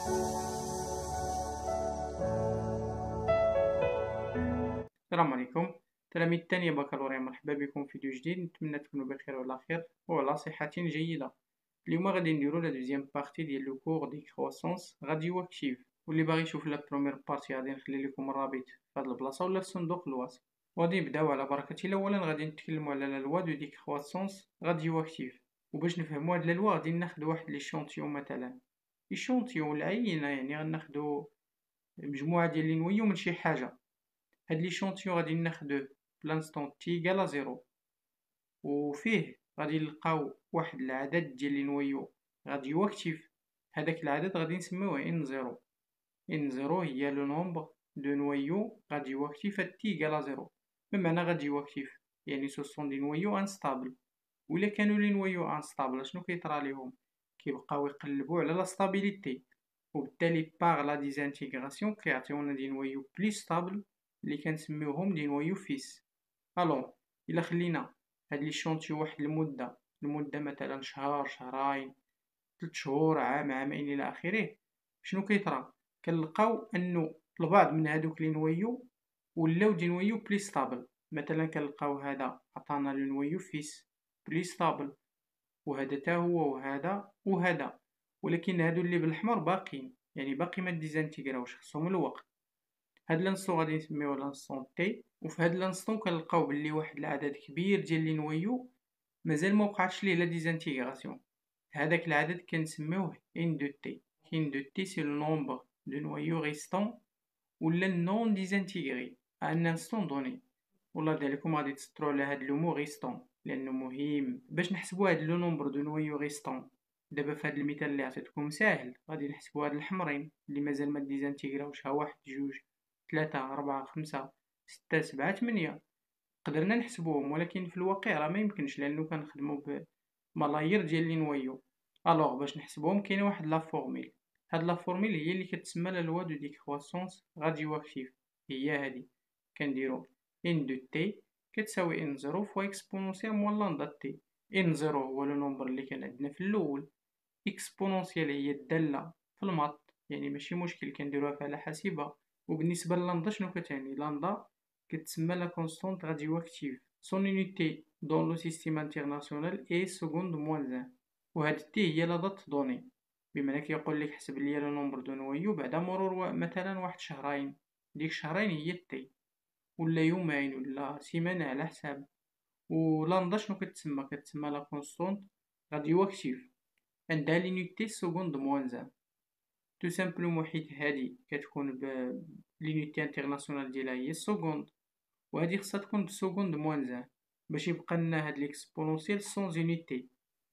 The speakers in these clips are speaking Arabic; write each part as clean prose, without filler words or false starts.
السلام عليكم تلاميذ الثانية بكالوريا، مرحبا بكم في فيديو جديد. نتمنى تكونوا بخير وعلى خير وعلى صحة جيدة. اليوم غادي نديرو لا دوزيام بارتي ديال لو كور دي كرواسونس راديو اكتيف، واللي باغي يشوف لا بروميير بارتي غادي نخلي لكم الرابط في هاد البلاصة ولا في صندوق الوصف. وغادي نبداو على بركة الله. اولا غادي نتكلموا على لا لوا دو دي كرواسونس راديو اكتيف، وباش نفهموا هاد لا لوا غادي ناخدو واحد ليشونتيون، مثلا ليشونتيون العينة، يعني غناخدو مجموعة ديال لي نويو من شي حاجة. هاد ليشونتيون غادي ناخدوه بلانستون تي إيكال زيرو، وفيه غادي نلقاو واحد العدد ديال لي نويو راديو اكتيف. هداك العدد غادي نسميوه ان زيرو. ان زيرو هي لو نومبر دو نويو راديو اكتيف تي إيكال زيرو. بمعنى راديو اكتيف يعني سو سون دي نويو انستابل. ولا كانوا لي نويو انستابل شنو كيطرى ليهم؟ كيبقاو يقلبوا على لا ستابيليتي، وبالتالي باغ لا ديزانتيغراسيون كيعطيونا دي نويو بلي ستابل اللي كنسميوهم دي نويو فيس. الوغ الا خلينا هاد لي شونتيو واحد المده مثلا شهر، شهرين، 3 شهور، عام، عامين الى اخره، شنو كيطرى؟ كنلقاو انه البعض من هادوك لي نويو ولاو دي نويو بلي ستابل. مثلا كنلقاو هذا عطانا لو نويو فيس بلي ستابل، وهذا تا هو، وهذا، ولكن هادو اللي بالاحمر باقيين، يعني باقي ما ديزانتيغراوش، خصهم الوقت. هاد لانستون غادي نسميوه لانستون تي، وفي هاد لانستون كنلقاو بلي واحد العدد كبير ديال لي نويو مازال ما وقعتش ليه لا ديزانتيغراسيون. هذاك العدد كنسميوه ان دو تي. ان دو تي سي لو نومبر دو نويو ريستون ولا نون ديزانتيغري ان انستون دوني. والله دالكم غادي تسطروا على هاد لو مو ريستون لانه مهم باش نحسبوا هاد لو نومبر دو نويو ريستون. دابا في هاد المثال اللي عطيتكم ساهل، غادي نحسبوا هاد الحمرين اللي مازال ما ديزانتيغراوش، ها واحد، جوج، 3، 4، 5، 6، 7، 8. قدرنا نحسبوهم، ولكن في الواقع راه ما يمكنش لانه كنخدموا بملايير ديال لي نويو. الوغ باش نحسبوهم كاينه واحد لا فورميل. هاد لا فورميل هي اللي كتسمى لا لوا دو ديكرواسونس راديو اكتيف. هي هادي، كنديرو ان دو تي كتساوي ان زيرو فوا اكسبونونسيال موان لامدا تي. ان زيرو هو لو نومبر اللي كان عندنا في الاول، اكسبونونسيال هي الداله في الماط، يعني ماشي مشكل كنديروها على حاسبه. وبالنسبه للامدا شنو كتعني؟ لامدا كتسمى لا كونستونت راديو اكتيف. سون يونيتي دون لو سيستيم انترناسيونال اي سكوند موان ان. وهاد تي هي لا دات دوني، بمعنى كيقول لك حسب ليا لو نومبر دو نويو بعد مرور مثلا واحد شهرين. ديك شهرين هي تي، ولا يومين، ولا سيمانه على حساب. ولامدا شنو كتسمى لا كونستونت راديو اكتيف، عندها لينيتي سكوند موان ان. تو سامبلومون حيت هادي كتكون لينيتي انترناسيونال ديالها هي السكوند، وهادي خصها تكون بسكوند موان زان باش يبقى لنا هاد ليكسبونونسيال سون زونيتي.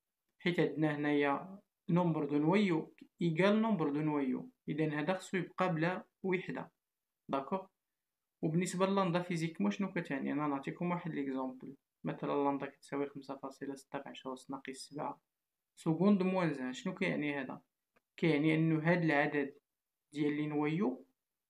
حيت عندنا هنايا نومبر دو نويو ايكال نومبر دو نويو، اذا هذا خصو يبقى بلا وحده. داكوغ. وبالنسبه للامدا فيزيكمون شنو كتعني؟ انا نعطيكم واحد ليكزامبل. مثلا لامدا كتساوي 5.6 في 10 أس ناقص 7 سكوند موان زان. شنو كيعني هذا؟ كيعني انه هاد العدد ديال لي نويو،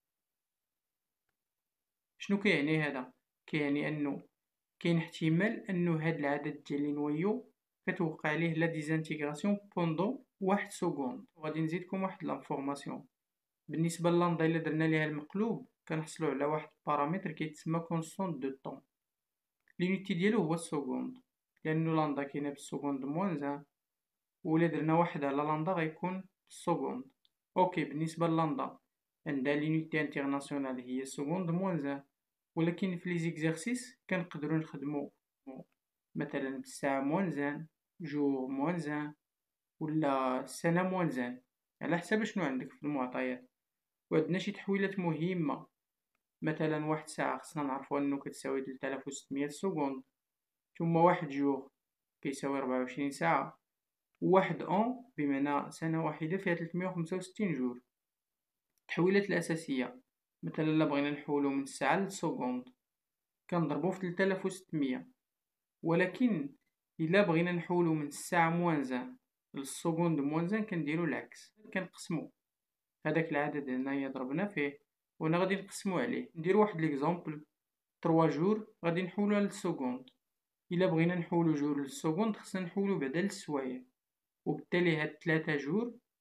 شنو كيعني هذا؟ كيعني انه كاين احتمال انه هاد العدد ديال لي نويو كتوقع عليه لا ديزانتيغراسيون بوندون واحد سكوند. وغادي نزيدكم واحد لانفورماسيون. بالنسبه للامدا الا درنا ليها المقلوب كنحصلوا على واحد بارامتر كيتسمى كونستونت دو طون. لونيتي ديالو هو السكوند، لانه لامدا كاينه بالسكوند موان زان، ولا درنا واحد على لامدا غيكون السكوند. اوكي، بالنسبه للامدا عندها لونيتي انترناسيونال هي السكوند موان زان، ولكن في لي زيكزارسيس كنقدروا نخدموا مثلا بالساعه موان زان، جور موان زان، ولا سنه موان زان، على حسب شنو عندك في المعطيات. وعندنا شي تحويلات مهمه. مثلا واحد ساعه خصنا نعرفوا انه كتساوي 3600 سكوند، ثم واحد جور كيساوي 24 ساعه، وواحد اون بمعنى سنه واحده فيها 365 جور. التحويلات الاساسيه مثلا الا بغينا نحولو من الساعه للسكوند كنضربو في 3600، ولكن الا بغينا نحولو من الساعه موان زان للسكوند موان زان كنديرو العكس، كنقسمو هداك العدد هنايا ضربنا فيه وهنا غادي نقسمو عليه. نديرو واحد ليكزامبل، 3 جور غادي نحولوها للسكوند. الا بغينا نحولو جور للسكوند خصنا نحولو بعدا للسوايع، وبالتالي هاد 3 جور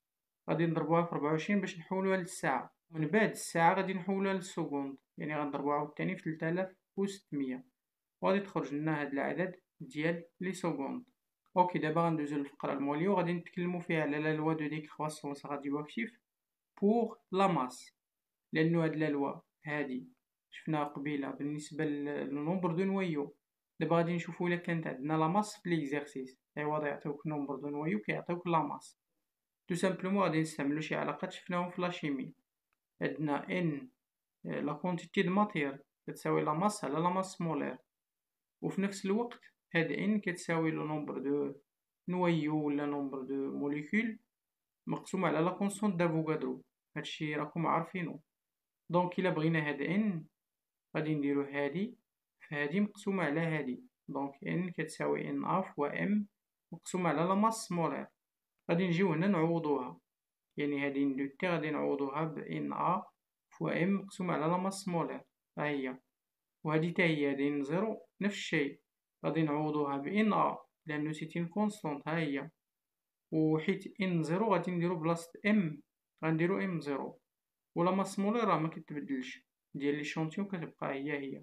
غادي نضربوها في 24 باش نحولوها للساعة، من بعد الساعة غادي نحولوها للسكوند، يعني غنضربو عاوتاني في 3600 وغادي تخرج لنا هاد العدد ديال لي سكوند. اوكي دابا غندوزو للفقرة المولية وغادي نتكلمو فيها على لا لوا دو ديكرواسونس راديواكتيف بوغ لا ماس، لأنو هاد لا لوا هادي شفناها قبيلة بالنسبة لنومبر دو نويو. دابا غادي نشوفو إلا كانت عندنا لا ماس في ليكزارسيس، عوض يعطيوك نومبر دو نويو كيعطيوك لا ماس. تو سامبلومون غادي نستعملو شي علاقات شفناهم في لاشيمي، عندنا ان لا كونتيتي دو ماتير كتساوي لا ماس على لا ماس مولير، وفي نفس الوقت هاد ان كتساوي لو نومبر دو نويو ولا نومبر دو موليكول مقسوم على لا كونستانت دافوغادرو، هادشي راكم عارفينو. دونك إلا بغينا هاد ان غادي نديرو هادي في هادي مقسومة على هادي، دونك ان كتساوي ان ا فوا ام مقسومة على لا ماس مولير. غادي نجيو هنا نعوضوها، يعني هادي ندو تي غادي نعوضوها ب ان ا فوا ام مقسومة على لا ماس مولير، ها هي. وهادي تا هي هادي ان زيرو نفس الشيء، غادي نعوضوها ب ان ا لأنو سيت اون كونستانت، ها هي. وحيت ان زيرو غادي نديرو بلاصة ام غنديرو ام زيرو، و لا ماس مولير راه مكتبدلش ديال ليشونتيون كتبقى هي.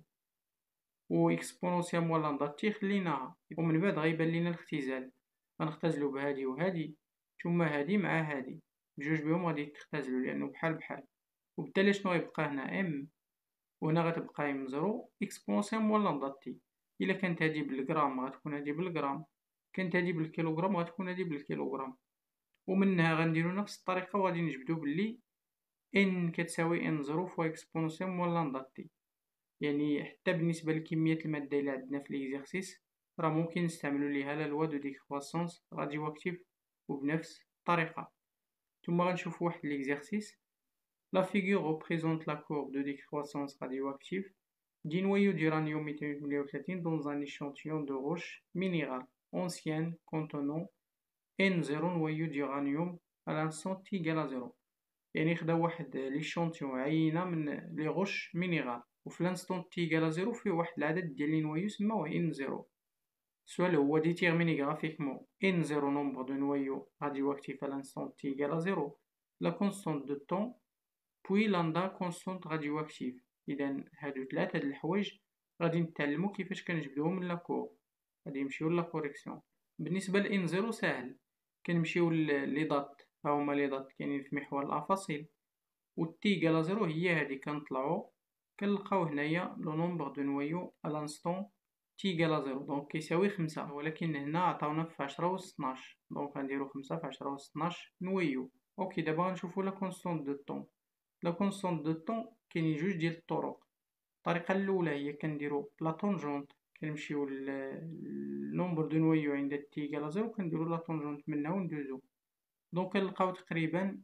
و إكسبونونسيال موال لندا تي خليناها، ومن بعد غيبان لينا الاختزال، غنختزلو بهادي و هادي، ثم هادي مع هادي، بجوج بيهم غادي تختزلو لأنو بحال بحال، وبالتالي شنو غيبقى هنا ام، وهنا غتبقى ام زيرو إكسبونونسيال موال لندا تي. إلا كانت هادي بالغرام غتكون هادي بالغرام، كانت هادي بالكيلوغرام غتكون هادي بالكيلوغرام. ومنها غنديرو نفس الطريقة وغادي نجبدو بلي ان كتساوي ان زيرو فوا إكسبونونسيال موال لندا تي. يعني حتى بالنسبة لكمية المادة اللي عندنا في ليكزارسيس راه ممكن نستعملو ليها لا لوا دو ديكرواسونس راديواكتيف وبنفس الطريقة. ثم غنشوفو واحد ليكزارسيس. La figure représente la courbe de décroissance radioactive d'un noyau d'uranium 238 dans un échantillon de roche minérale ancienne contenant N0 noyau d'uranium à l'instant t égale à 0. يعني خدا واحد ليشونتيون عينة من لي غوش مينيرال، وفي لانستون تي إيكال زيرو فيه واحد العدد ديال لي نوايو سماوه ان زيرو. السؤال هو ديتيرميني غرافيكمون ان زيرو نومبر دو نوايو راديواكتيف à l'instant t égale à زيرو لا كونستانت دو طون بوي لاندا كونستانت راديواكتيف. إذا هادو ثلاثة د الحوايج غادي نتعلمو كيفاش كنجبدوهم من لا كور، غادي نمشيو لا كوريكسيون. بالنسبة ل ان زيرو ساهل، كنمشيو لي دات، ها هما لي دات كاينين في محور الأفاصيل، و تي إيكال زيرو هي هادي كنطلعو كنلقاو هنايا لو نومبر دو نوايو أ لانستون تي إيكال زيرو، دونك كيساوي 5، ولكن هنا عطاونا في 10 أس 12، دونك غنديرو 5 في 10 أس 12 نوايو. اوكي دابا غنشوفو لا كونستانت دو طون. لا كونستانت دو طون كاينين جوج ديال الطرق. الطريقة الأولى هي كنديرو لا طونجونت، كنمشيو للنومبر دو نوايو عند تي إيكال زيرو كنديرو لا طونجونت منها وندوزو، دونك كنلقاو تقريبا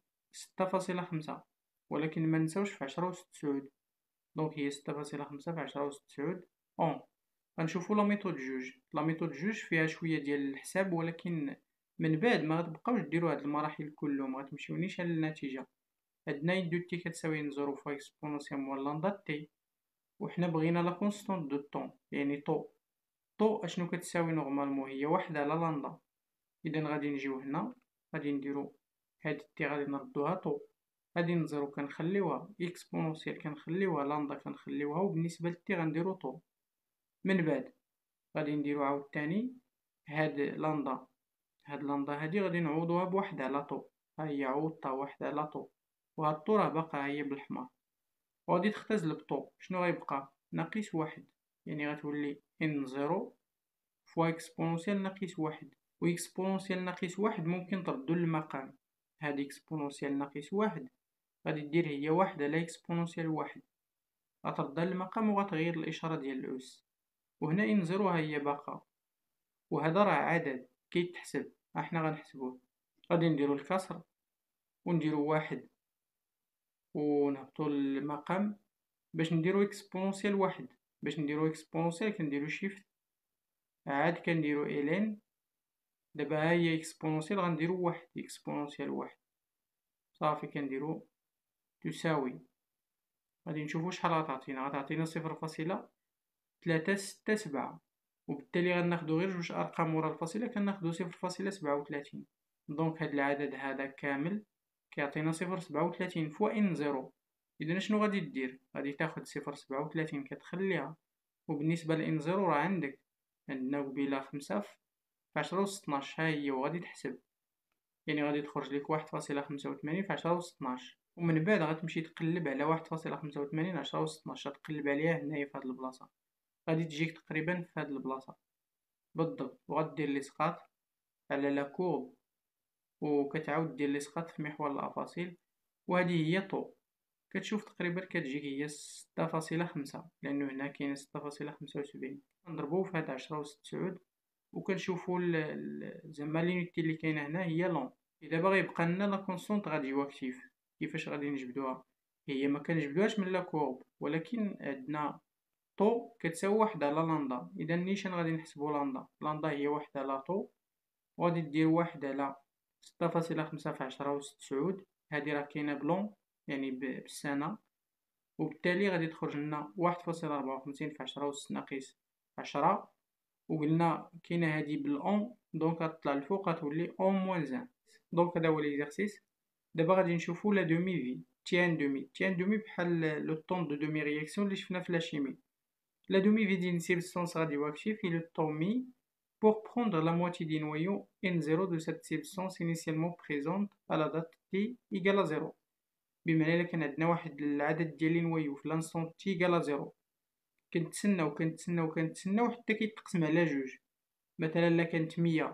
6.5، ولكن منساوش في 10 أس 9، دونك هي 6.5 في 10 أس 9 أون. غنشوفو لا ميثود جوج. لا ميثود جوج فيها شوية ديال الحساب، ولكن من بعد ما غتبقاوش ديرو هاد المراحل كلهم، غتمشيو نيشان للنتيجة. عندنا ان دو تي كتساوي ان زيرو فوا إكسبونونسيال موال لندا تي، وحنا بغينا لا كونستانت دو طون يعني طو. طو اشنو كتساوي نورمالمون؟ هي واحد على لندا. إذا غادي نجيو هنا غادي نديرو هاد تي غادي نردوها طو، هادي نزيرو كنخليوها، إكسبونونسيال كنخليوها، لندا كنخليوها، وبالنسبة لتي غنديرو طو. من بعد غادي نديرو عاوتاني هاد لندا، هاد لندا هادي غادي نعوضوها بواحد على طو، ها هي عوضتها واحد على طو، وهاد طو راه باقا هي بالحمار، وغادي تختزل بطو. شنو غيبقى؟ ناقص واحد، يعني غتولي ان زيرو فوا إكسبونونسيال ناقص واحد. و إكسبونونسيال ناقص واحد ممكن تردو للمقام، هاد إكسبونونسيال ناقص واحد غادي دير هي واحد على إكسبونونسيال واحد، غتردها للمقام وغتغير الإشارة ديال الأس، وهنا إن زيرو ها هي باقا، وهذا راه عدد كيتحسب. احنا غنحسبوه، غادي نديرو الكسر ونديرو واحد ونهبطو للمقام باش نديرو إكسبونونسيال واحد. باش نديرو إكسبونونسيال كنديرو شيفت عاد كنديرو إلين، دابا ها هي إكسبونونسيال غنديرو واحد إكسبونونسيال واحد، صافي كنديرو تساوي. غادي نشوفو شحال غتعطينا، غتعطينا 0.367، وبالتالي غناخدو غير جوج أرقام ورا الفاصلة، كناخدو 0.37. دونك هاد العدد هذا كامل كيعطينا 0.37 فوا ان زيرو. إذا شنو غادي دير؟ غادي تاخد 0.37 كتخليها، وبالنسبة لإن زيرو راه عندنا قبيلة 5 في 10 و 12، ها هي، وغادي تحسب، يعني غادي تخرج ليك 1.85 في 10 و 12، ومن بعد غتمشي تقلب على 1.85 10 و 12، تقلب عليها هنايا في هاد البلاصة، غادي تجيك تقريبا في هاد البلاصة بالضبط، وغدير ليسقاط على لا كورب، وكتعاود دير ليسقاط في محور الأفاصيل، وهذه هي طو. كتشوف تقريبا كتجيك هي 6.5، لأنه هنا كاينة 6.75. كنضربو في هاد 10 و 9، وكنشوفو زعما لينيتي لي كاينة هنا هي لون. إذا باغي يبقى لنا لا كونستونط غاديو أكتيف. كيفاش غادي نجبدوها؟ هي مكنجبدوهاش من لا كورب، ولكن عندنا طو كتساوي 1 على لندا. إذا نيشان غادي نحسبو لندا هي 1 على طو، وغادي دير 1 على 6.5 في 10 و 9، هادي راه كاينة بلون يعني بالسنة، وبالتالي غادي تخرج لنا 1.54 في 10 أس ناقص 10، وقلنا كاينة هادي بالأون، دونك غتطلع الفوق غتولي أون موان زان. دونك هذا هو ليكزارسيس. دابا غادي نشوفو لا دومي في تيان دومي بحال لو طون دو دومي رياكسيون اللي شفنا في لا شيمي. La demi-vie d'une substance radioactive est le temps mis pour prendre la moitié du noyau N0 de cette substance initialement présente à la date t égale à 0. بمعنى إلا كان عندنا واحد العدد ديال لي نويو في لانستون تي إيكال زيرو، كنتسناو حتى كيتقسم على جوج. مثلا إلا كانت 100،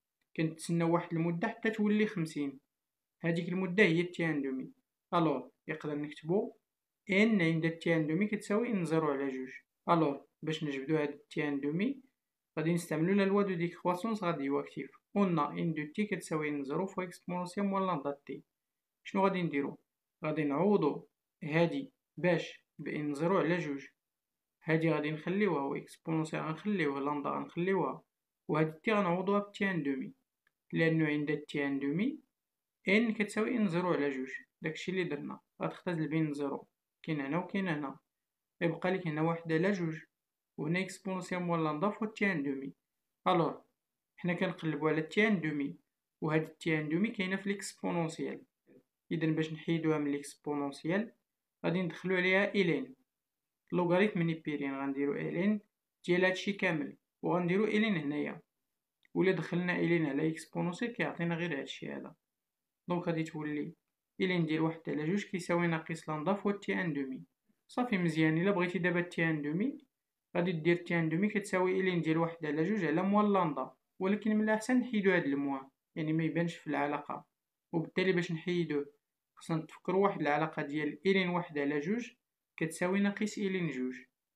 كنتسناو واحد المدة حتى تولي 50، هاديك المدة هي التيان دومي. ألور يقدر نكتبو ان عند التيان دومي كتساوي ان زيرو على جوج. ألور باش نجبدو هاد التيان دومي غادي نستعملو لا لوا دو ديكرواسونس راديو اكتيف. قلنا ان دو تي كتساوي ان زيرو فوا اكسبونونسيال موان لندا تي. شنو غادي نديرو؟ غادي نعوضو هادي باش بان زيرو على جوج، هادي غادي نخليوها، و اكسبونونسيال غنخليوه، لندا غنخليوها، وهاد تي غنعوضوها بتيان دومي، لأنو عند التيان دومي ان كتساوي ان زيرو على جوج. داكشي اللي درنا، غتختزل بين زيرو، كاين هنا وكاين هنا، يبقى لك هنا واحد على جوج، وهنا اكسبونونسيال موان لندا فوا تيان دومي. الوغ حنا كنقلبو على تيان دومي، وهاد التيان دومي كاينة في الاكسبونونسيال. إذا باش نحيدوها من الاكسبونونسيال غادي ندخلو عليها إلين، لوغاريتم نيبيرين غنديرو إلين ديال هادشي كامل، وغنديرو إلين هنايا، ولا دخلنا إلين على اكسبونونسيال كيعطينا غير هادشي هذا. دونك غادي تولي إلين ديال 1 على جوج كيساوي ناقص لندا فوا تيان دومي. صافي مزيان. إلا بغيتي دابا تيان دومي غادي دير تيان دومي كتساوي إلين ديال 1 على جوج على موان لندا، ولكن من الأحسن نحيدو هاد الموان، يعني ميبانش في العلاقة، وبالتالي باش نحيدوه خصنا نتفكرو واحد العلاقة ديال إلين 1 على جوج كتساوي ناقص إلين جوج،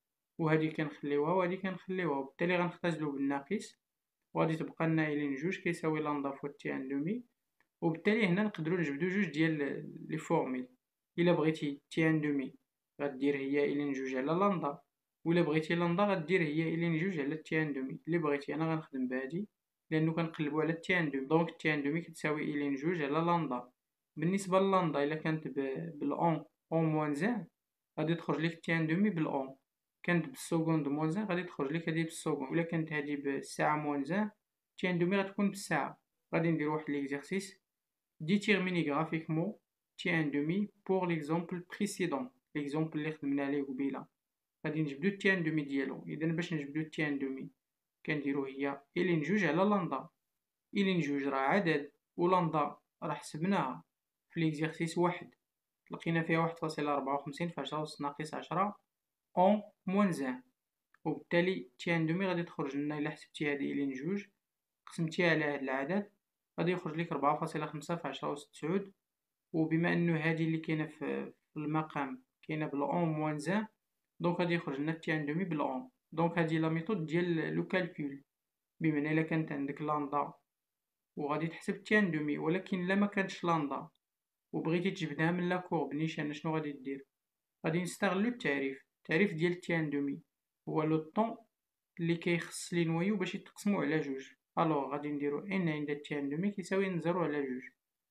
وهادي كنخليوها وهادي كنخليوها، وبالتالي غنختزلو بالناقص، وغادي تبقى لنا إلين جوج كيساوي لندا فوا تيان دومي. وبالتالي هنا نقدرو نجبدو جوج ديال لي فورميل. إلا بغيتي تيان دومي غدير هي إلين جوج على لندا، وإلا بغيتي لندا غدير هي إلين جوج على تيان دومي. اللي بغيتي أنا غنخدم بهادي لأنو كنقلبو على تيان دومي، دونك تيان دومي كتساوي إلين جوج على لندا. بالنسبة للندا إلا كانت بالأون أون موان زان غادي تخرج ليك تيان دومي بالأون، كانت بالسكوند موان زان غادي تخرج ليك هادي بالسكوند، وإلا كانت هادي بالساعة موان زان تيان دومي غتكون بالساعة. غادي ندير واحد ليكزارسيس. Déterminer graphiquement T1,5 pour l'exemple précédent. L'exemple اللي خدمنا عليه قبيلة غادي نجبدو T1,5 ديالو. إذا باش نجبدو T1,5 كنديرو هي إلين جوج على لندا. إلين جوج راه عدد، ولندا راه حسبناها في ليكزارسيس واحد، لقينا فيها 1.54 في 10 أس ناقص 10 أون موان زان، وبالتالي T1,5 غادي تخرج لنا إلا حسبتي هادي إلين جوج قسمتيها على هاد العدد غادي يخرج لك 4.5 في 10 أس 9، وبما أنو هادي اللي كاينة في المقام كاينة بالأون موان زان، دونك غادي يخرج لنا تيان دومي بالأون. دونك هادي لا ميثود ديال لو كالكول، بمعنى إلا كانت عندك لندا وغادي تحسب تيان دومي، ولكن إلا مكانتش لندا وبغيتي تجبدها من لا كورب نيشان، شنو غادي دير؟ غادي نستغلو التعريف ديال تيان دومي هو لو طون اللي كيخص لي نويو باش يتقسمو على جوج. الوغ غادي نديرو ان عند تيان دومي كيساوي ان زيرو على جوج،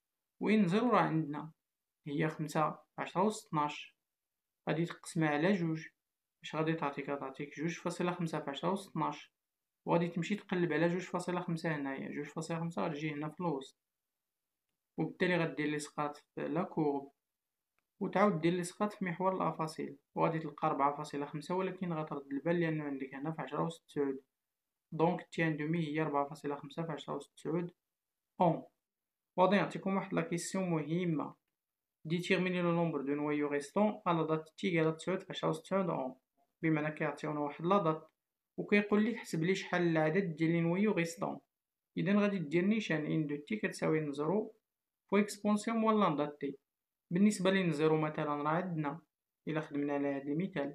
و ان زيرو راه عندنا هي 5 10 أس 12، غادي تقسمها على جوج، اش غادي تعطيك 2.5 في 10 أس 12، وغادي تمشي تقلب على 2.5 هنايا، 2.5 غتجي هنا في الوسط، وبالتالي غدير الإسقاط في لا كورب وتعاود دير الإسقاط في محور الأفاصيل وغادي تلقى 4.5 ولكن غترد البال لأنو عندك هنا في 10 أس 9. دونك تيان دومي هي 4.5 في 10 أس 9 أون. وغادي نعطيكم واحد لا كيسيون مهمة. ديتيرميني لو نومبر دو نوايو ريستون على دات تي إيكالا 9 في 10 أس 9 أون. بمعنى كيعطيونا واحد لا دات وكيقول لك حسب لي شحال العدد ديال لي نوايو ريستون. إذا غادي دير نيشان إن دو تي كتساوي نزرو فوا إكسبونسيون موال لندا تي. بالنسبة لنزرو مثلا راه عندنا إلا خدمنا على هاد المثال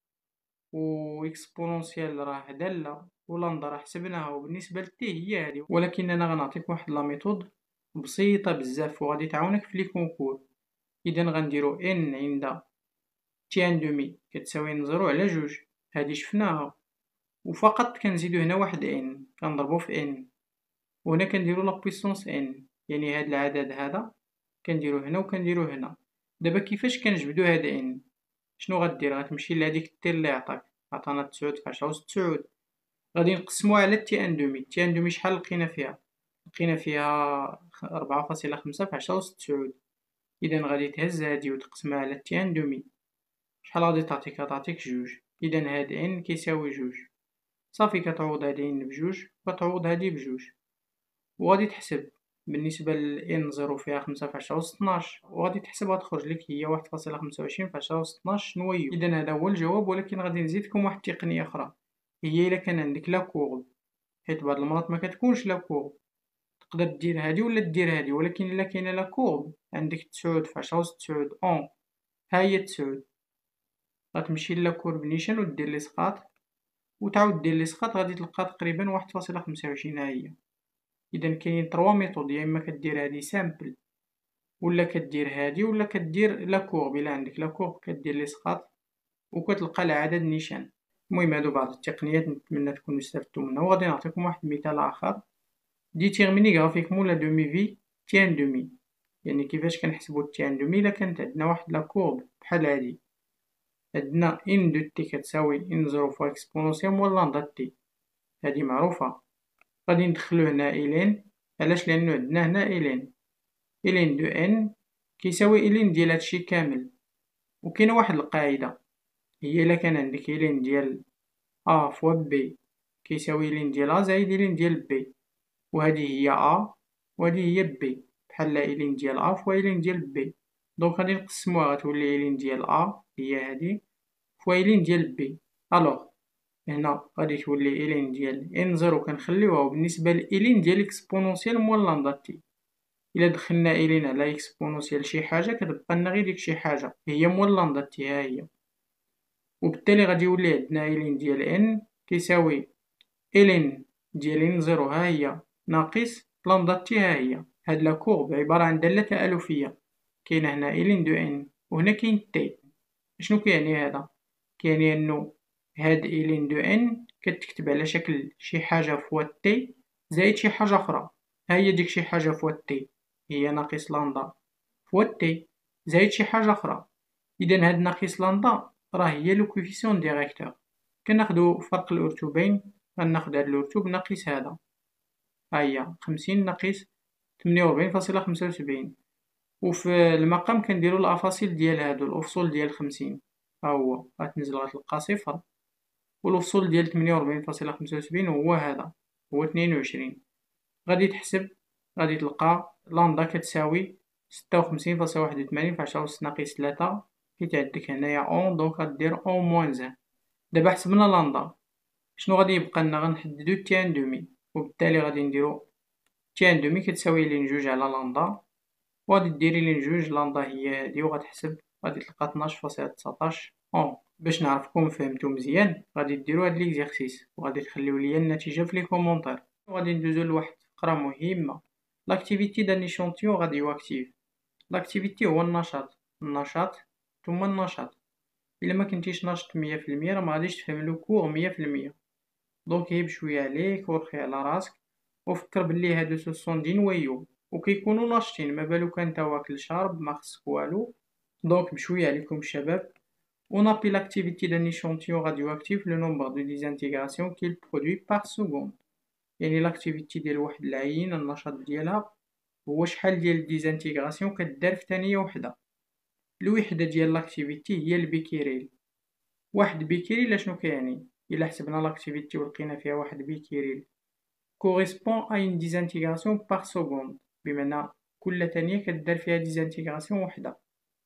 و إكسبونونسيال راه دالة و لندا راه حسبناها وبالنسبة لتي هي هادي. ولكننا غنعطيك واحد لا ميثود بسيطة بزاف وغادي تعاونك في لي كونكور. إذا غنديرو إن عند تي ان دومي كتساوي نزرو على جوج، هادي شفناها، وفقط كنزيدو هنا واحد ان كنضربو في ان، وهنا كنديرو لا بويسونس ان، يعني هاد العدد هذا كنديرو هنا وكنديرو هنا. دابا كيفاش كنجبدو هاد ان؟ شنو غدير؟ غتمشي لهاديك التير لي عطانا 9 في 10 أس 9، غادي نقسموها على تي ان دومي. تي ان دومي شحال لقينا فيها؟ لقينا فيها 4.5 في 10 أس 9. إذا غادي تهز هادي وتقسمها على تي ان دومي، شحال غادي تعطيك؟ غتعطيك جوج. إذا هاد ان كيساوي جوج، صافي كتعوض هاد ان بجوج وكتعوض هادي بجوج، وغادي تحسب بالنسبة ل ان زيرو فيها 5 في 10 أس 12 وغادي تحسبها تخرج لك هي 1.25 في 10 أس 12 نويو. إذا هذا هو الجواب، ولكن غادي نزيدكم واحد التقنية أخرى، هي إلا كان عندك لا كورب، حيت بعض المرات مكتكونش لا كورب، تقدر دير هادي ولا دير هادي، ولكن إلا كاينة لا كورب عندك 9 في 10 أس 9 أون، ها هي 9 غتمشي لا كورب نيشان ودير الإسقاط وتعاود دير الإسقاط غادي تلقى تقريبا 1.25 ها هي. إذا كاينين 3 ميثود، يا إما كدير هادي سامبل ولا كدير هادي ولا كدير لا كورب. إلا عندك لا كورب كدير الإسقاط وكتلقى العدد نيشان. المهم هادو بعض التقنيات نتمنى تكونوا استفدتوا منها، وغادي نعطيكم واحد المثال آخر. ديتيرميني غرافيكمون لا دومي في تي ان دومي، يعني كيفاش كنحسبو تي ان دومي إلا كانت عندنا واحد لا كورب بحال هادي، عندنا ان دو تي كتساوي ان زيرو فوا إكسبونونسيال موال لندا تي، هادي معروفة. غادي ندخلو هنا إلين، علاش؟ لأنو عندنا هنا إلين، إلين دو ان كيساوي إلين ديال هادشي كامل. وكاينة واحد القاعدة، هي إلا كان عندك إلين ديال أ فوا بي كيساوي إلين ديال أ زائد إلين ديال بي، وهادي هي أ وهادي هي بي، بحال إلين ديال أ فوا إلين ديال بي. دونك غادي نقسموها غتولي إلين ديال أ هي هادي فوا إلين ديال بي. ألوغ هنا غادي تولي إلين ديال إن زيرو كنخليوها، وبالنسبة لإلين ديال إكسبونونسيال موال لندا تي، إلا دخلنا إلين على إكسبونونسيال شي حاجة كتبقى لنا غير ديك شي حاجة هي موال لندا تي ها هي، وبالتالي غادي يولي عندنا إلين ديال إن كيساوي إلين ديال إن زيرو ها هي ناقص لندا تي ها هي. هاد لا كورب عبارة عن دالة تألفية، كاينة هنا إلين دو إن وهنا كاين تي. شنو كيعني هذا؟ كيعني أنو هاد إلين دو إن كتكتب على شكل شي حاجة فوا تي زائد شي حاجة أخرى، ها هي ديك شي حاجة فوا تي هي ناقص لندا فوا تي زائد شي حاجة أخرى. إذا هاد ناقص لندا راه هي لو كوفيسيون ديريكتور. كناخدو فرق الأرتوبين، غناخد هاد الأرتوب ناقص هذا، ها هي 50 ناقص 48.75، وفي المقام كنديرو الأفاصيل ديال هادو، الأفصول ديال 50 ها هو غتنزل غتلقى صفر، والأفصول ديال 48.75 هو هذا هو 22. غادي تحسب غادي تلقى لندا كتساوي 56.81 في 10 أس ناقص 3، حيت عندك هنايا أون دونك غدير أون موان زان. دابا حسبنا لندا، شنو غادي يبقى لنا؟ غنحددو تي ان دومي، وبالتالي غادي نديرو تي ان دومي كتساوي لين جوج على لندا، وغادي ديري لين جوج لندا هي هادي وغتحسب غادي تلقى 12.19 أون. باش نعرفكم فهمتو مزيان غادي ديرو هاد ليكزيرسيس وغادي تخليو ليا النتيجة في لي كومونطير. وغادي ندوزو لواحد فقرة مهمة، لاكتيفيتي دان ايشونتيون راديو اكتيف. لاكتيفيتي هو النشاط ثم النشاط. إلا ما كنتيش ناشط 100% راه مغاديش تفهم لو كور 100%. دونك غير بشوية عليك ورخي على راسك وفكر بلي هادو سوسون دي نوايو وكيكونوا ناشطين، ما بالو نتا واكل شارب ما خصك والو. دونك بشوية عليكم الشباب. On appelle l'activité d'un échantillon radioactif le nombre de désintégrations qu'il produit par seconde. يعني l'activité ديال واحد العينة النشاط ديالها هو شحال ديال ديزانتيغراسيون كدار في ثانية وحدة. الوحدة ديال لاكتيفيتي هي البيكيريل. واحد بيكيريل اشنو كيعني؟ إلا حسبنا لاكتيفيتي ولقينا فيها واحد بيكيريل correspond à une désintégration par seconde، بمعنى كل ثانية كدار فيها ديزانتيغراسيون وحدة.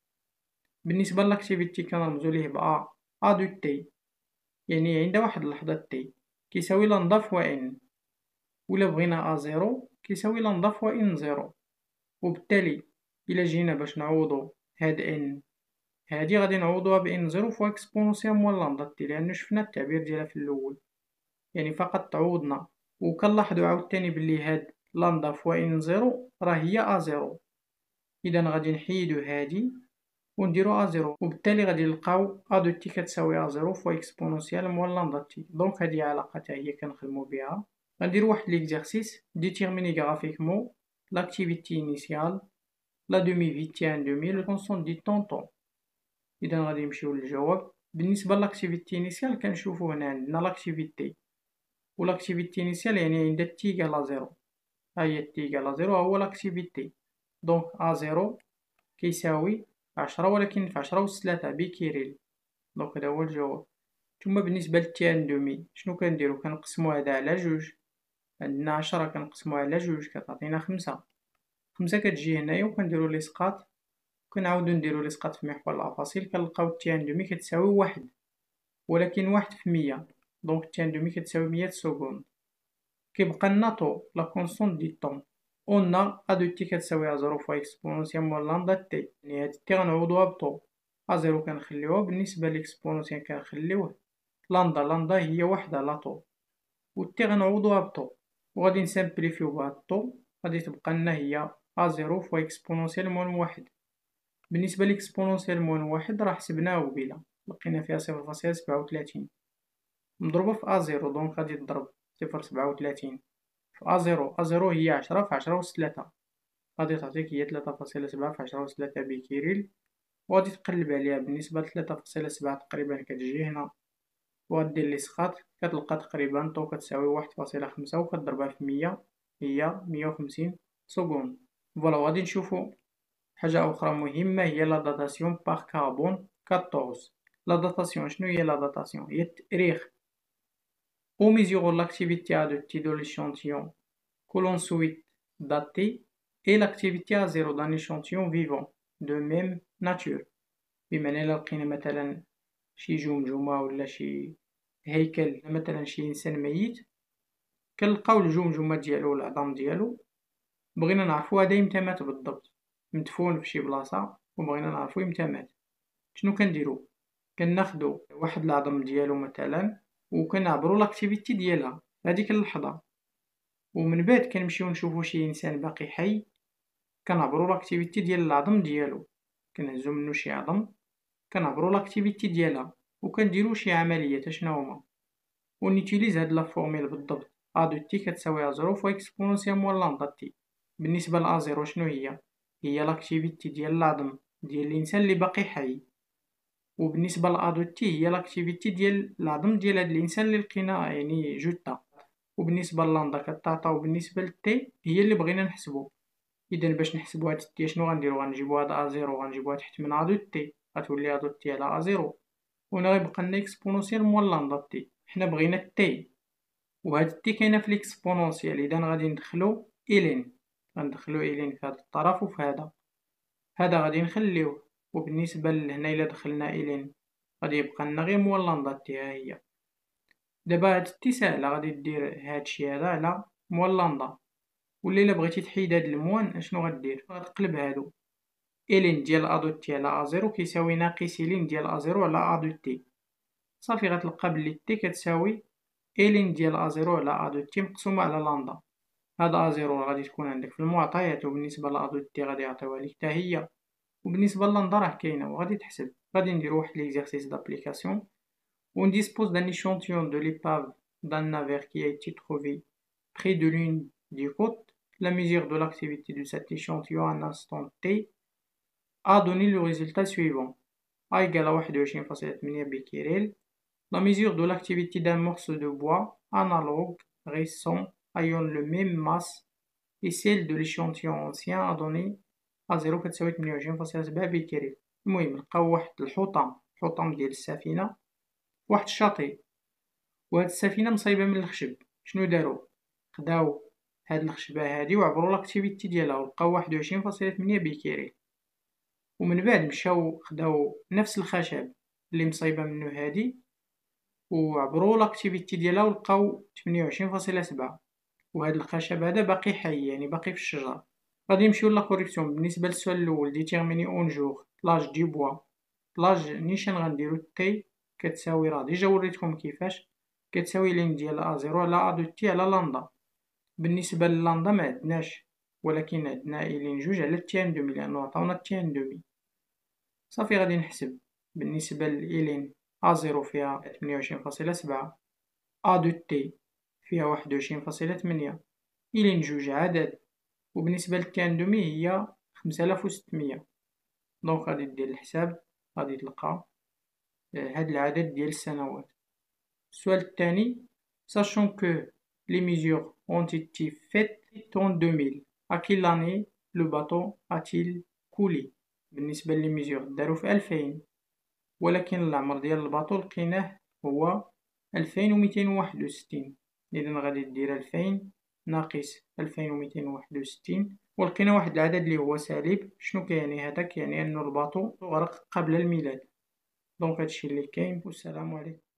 بالنسبة لاكتيفيتي كنرمزو ليه ب A دو تي، يعني عند واحد اللحظة تي كيساوي لنضا فوا ان، ولا بغينا A0 كيساوي لنضا فوا ان زيرو. وبالتالي إلا جينا باش نعوضو هاد ان هادي غادي نعوضوها بان زيرو فوا اكسبونونسيال موان لنضا تي، لأنو شفنا التعبير ديالها في الأول، يعني فقط تعوضنا. وكنلاحظو عاوتاني بلي هاد لنضا فوا ان زيرو راه هي A0، إذا غادي نحيدو هادي ونديرو A0، وبالتالي غادي نلقاو A دو تي كتساوي A0 فوا اكسبونونسيال موان لنضا تي. دونك هادي علاقة تا هي كنخدمو بها. غنديرو واحد ليكزارسيس: ديتيرميني غرافيكمون l'activité initiale, la demi-vie tient demi, le constant du temps. إذا غادي نمشيو للجواب. بالنسبة لاكتيفيتي انيسيال كنشوفو هنا عندنا لاكتيفيتي، و لاكتيفيتي انيسيال يعني عند تي إيكال زيرو، ها هي تي إيكال زيرو هو لاكتيفيتي. دونك زيرو كيساوي 10، ولكن في 10 أس 3 بكيريل. دونك هذا هو الجواب. ثم بالنسبة لتي ان دومي شنو كنديرو؟ كنقسمو هذا على جوج، عندنا 10 كنقسموها على جوج كتعطينا 5. 5 كتجي هنايا وكنديرو ليسقاط، كنعاودو نديرو ليسقاط في محور الأفاصيل، كنلقاو تي ان دومي كتساوي واحد، ولكن واحد في 100. دونك تي ان دومي كتساوي 100 سكوند. كيبقى لنا طو لا كونستونط دي طون. قلنا ا دو تي كتساوي زيرو فوا اكسبونونسيال موان لندا تي، يعني هاد تي غنعوضوها بطو. زيرو كنخليوها، بالنسبة لإكسبونونسيال كنخليوه لندا هي واحد على طو، و تي غنعوضوها بطو، وغادي نسامبليفيو بهاد طو، غادي تبقى لنا هي زيرو فوا اكسبونونسيال موان واحد. بالنسبة لإكسبونونسيال موان واحد راه حسبناه قبيلة، لقينا فيها 0.37 مضروبة في زيرو، دونك غادي تضرب 0.37 في زيرو هي 10 في 10 أس 3، غادي تعطيك هي 3.7 في 10 أس 3 بكيريل، وغادي تقلب عليها. بالنسبة ل 3.7 تقريبا كتجي هنا وغدير ليسقاط، كتلقى تقريبا طو كتساوي 1.5 وكتضربها في 100 هي 150 سكوند. فوالا، وغادي نشوفو حاجة أخرى مهمة هي لا داتاسيون باغ كاربون 14. لا داتاسيون شنو هي؟ لا داتاسيون هي التأريخ. On mesure l'activité A de T de l'échantillon que l'on souhaite dater et l'activité A0 d'un échantillon vivant de même nature. بمعنى إلا لقينا مثلا شي جمجمة ولا شي هيكل، مثلا شي إنسان ميت، كنلقاو الجمجمة ديالو والعظام ديالو، بغينا نعرفو هدا إمتى مات بالضبط، مدفون في شي بلاصة وبغينا نعرفو إمتى مات. شنو كنديرو؟ كناخدو واحد العظم ديالو مثلا وكنعبرو لاكتيفيتي ديالها هاديك اللحظة، ومن بعد كنمشيو نشوفو شي إنسان باقي حي، كنعبرو لاكتيفيتي ديال العظم ديالو، كنهزو منو شي عظم كنعبرو لاكتيفيتي ديالها وكنديرو شي عمليات اشنا هما، ونيتيليز هاد لا فورميل بالضبط. دو تي كتساوي زيرو فوا اكسبونونسيال موان لندا تي. بالنسبة زيرو شنو هي لاكتيفيتي ديال العظم ديال الإنسان اللي باقي حي، وبالنسبة دو تي هي لاكتيفيتي ديال العظم ديال هاد الإنسان اللي لقينا يعني جثة، وبالنسبة لندا كتعطى، وبالنسبة لتي هي اللي بغينا نحسبو. إذا باش نحسبو هاد تي شنو غنديرو؟ غنجيبو هاد زيرو غنجيبوها تحت من دو تي، غتولي دو تي على زيرو، وهنا غيبقى لنا اكسبونونسيال موان لندا تي. حنا بغينا تي، وهاد تي كاينة في الاكسبونونسيال، إذا غادي ندخلو إلين، غندخلو إلين في هاد الطرف وفي هذا غادي نخليوه. وبالنسبة لهنا إلا دخلنا إلين غادي يبقى لنا غير موان لندا تي ها هي. دابا هاد تي ساهلة، غادي دير هادشي هذا على موان لندا، ولا إلا بغيتي تحيد هاد الموان اشنو غدير؟ غتقلب هادو، إلين ديال دو تي على زيرو كيساوي ناقص إلين ديال زيرو على دو تي، صافي غتلقى بلي تي كتساوي إلين ديال زيرو على دو تي مقسومة على لندا. هاد زيرو غادي تكون عندك في المعطيات، وبالنسبة دو تي غادي يعطيوها ليك تا هي، وبالنسبة للندا راه كاينة وغادي تحسب. غادي نديرو واحد ليكزارسيس دابليكاسيون. On dispose d'un échantillon de l'épave d'un navire qui a été trouvé près de l'une des côtes. La mesure de l'activité de cet échantillon à un instant T a donné le résultat suivant: A égale à 21,8 becquerel. La mesure de l'activité d'un morceau de bois analogue récent ayant le même masse et celle de l'échantillon ancien a donné A0 كتساوي 28.7 بكري. المهم لقاو واحد الحطام ديال السفينة فواحد الشاطئ، وهاد السفينة مصايبة من الخشب. شنو دارو؟ خداو هاد الخشبة هادي وعبرو لاكتيفيتي ديالها ولقاو 21.8 بكري، ومن بعد مشاو خداو نفس الخشب اللي مصايبة منو هادي وعبرو لاكتيفيتي ديالها ولقاو 28.7، وهاد الخشب هذا باقي حي يعني باقي في الشجر. غادي نمشيو لا كوريكسيون. بالنسبة للسؤال الأول ديتيرميني أون جور لاج دي بوا، لاج نيشان غنديرو تي كتساوي راه ديجا وريتكم كيفاش كتساوي لين ديال أ زيرو على أ دو تي على لندا. بالنسبة للندا معندناش، ولكن عندنا إلين جوج على تي ان دومي لأنو عطاونا تي ان دومي. صافي غادي نحسب. بالنسبة لإلين أ زيرو فيها 28.7، أ دو تي فيها 21.8، إلين جوج عدد، وبالنسبة لتي ان دومي هي 5600. دونك غادي دير الحساب غادي تلقى هاد العدد ديال السنوات. السؤال الثاني sachant que les mesures ont été faites en 2000 à quelle année le bateau a-t-il coulé. بالنسبة لي ميزور دارو في 2000، ولكن العمر ديال الباطو لقيناه هو 2261. إذا غادي دير 2000 ناقص 2261 ولقينا واحد العدد اللي هو سالب. شنو كيعني هذا؟ كيعني أنو الباطو غرق قبل الميلاد. دونك هادشي اللي كاين والسلام عليكم.